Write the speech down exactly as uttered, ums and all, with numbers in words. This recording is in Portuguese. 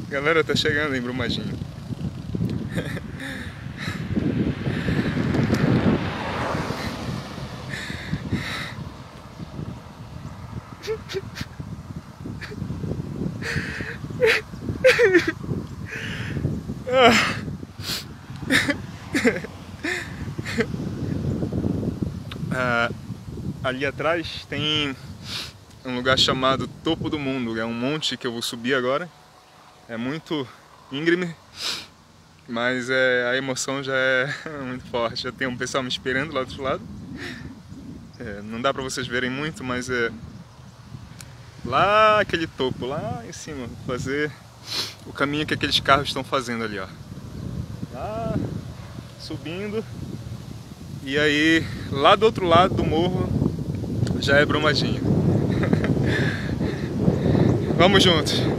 Galera, tá chegando em Brumadinho. Ah, ali atrás tem um lugar chamado Topo do Mundo. É um monte que eu vou subir agora. É muito íngreme, mas é, a emoção já é muito forte. Já tem um pessoal me esperando lá do outro lado. É, não dá pra vocês verem muito, mas é lá aquele topo, lá em cima, fazer o caminho que aqueles carros estão fazendo ali, ó. Lá subindo. E aí, lá do outro lado do morro, já é Brumadinho. Vamos juntos!